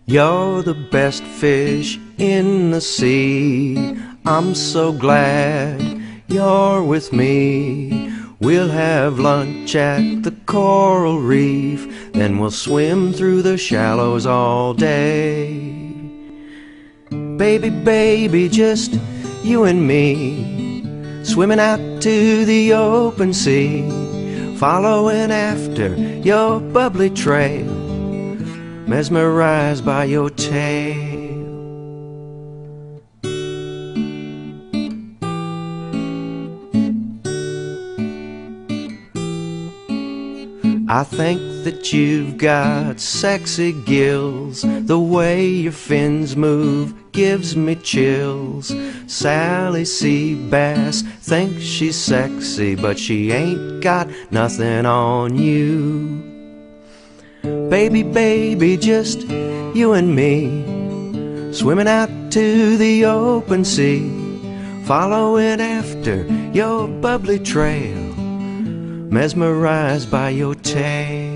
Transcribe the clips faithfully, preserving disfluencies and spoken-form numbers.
You're the best fish in the sea. I'm so glad you're with me. We'll have lunch at the coral reef, then we'll swim through the shallows all day. Baby, baby, just you and me, swimming out to the open sea, following after your bubbly trail, mesmerized by your tail. I think that you've got sexy gills. The way your fins move gives me chills. Sally Seabass thinks she's sexy, but she ain't got nothing on you. Baby, baby, just you and me, swimming out to the open sea, following after your bubbly trail, mesmerized by your tail.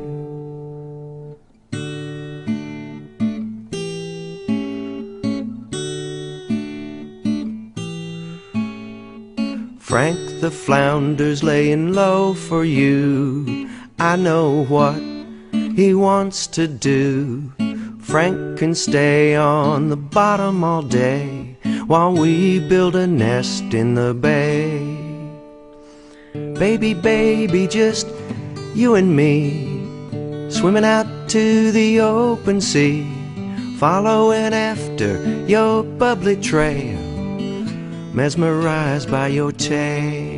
Frank the flounder's laying low for you. I know what he wants to do. Frank can stay on the bottom all day while we build a nest in the bay. Baby, baby, just you and me, swimming out to the open sea, following after your bubbly trail, mesmerized by your tail.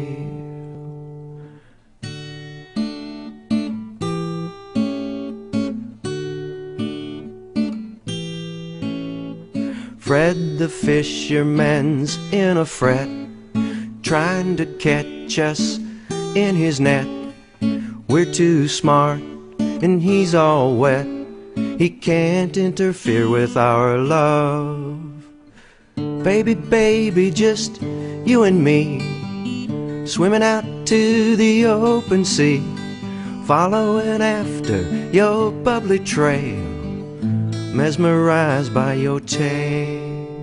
Fred the fisherman's in a fret, trying to catch us in his net. We're too smart and he's all wet. He can't interfere with our love. Baby, baby, just you and me, swimming out to the open sea, following after your bubbly trail, mesmerized by your tail.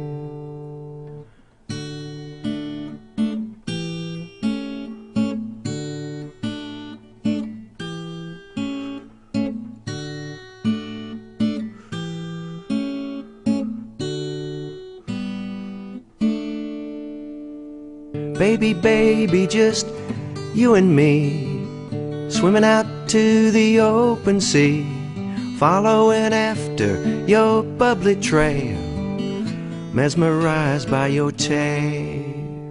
Baby, baby, just you and me, swimming out to the open sea, following after your bubbly trail, mesmerized by your tail.